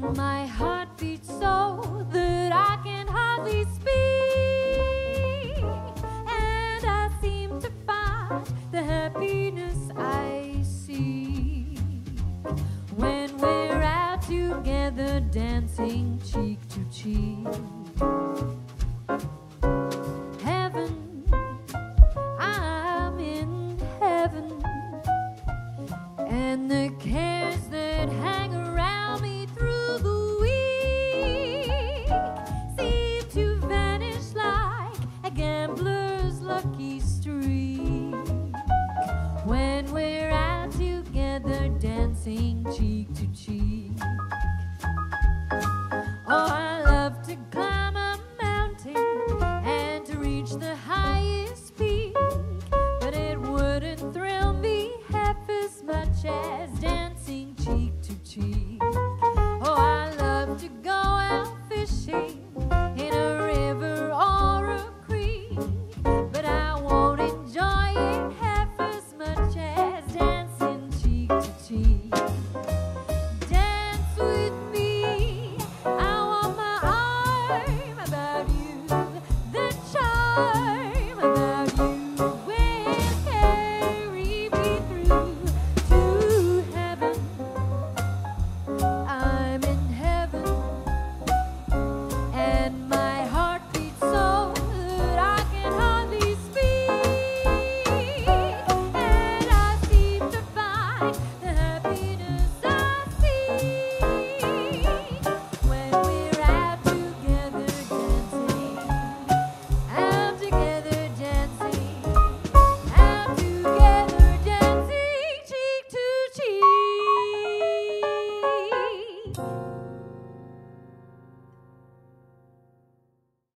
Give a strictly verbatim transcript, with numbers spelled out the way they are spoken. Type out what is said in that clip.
My heart beats so that I can hardly speak, and I seem to find the happiness I seek when we're out together dancing cheek to cheek.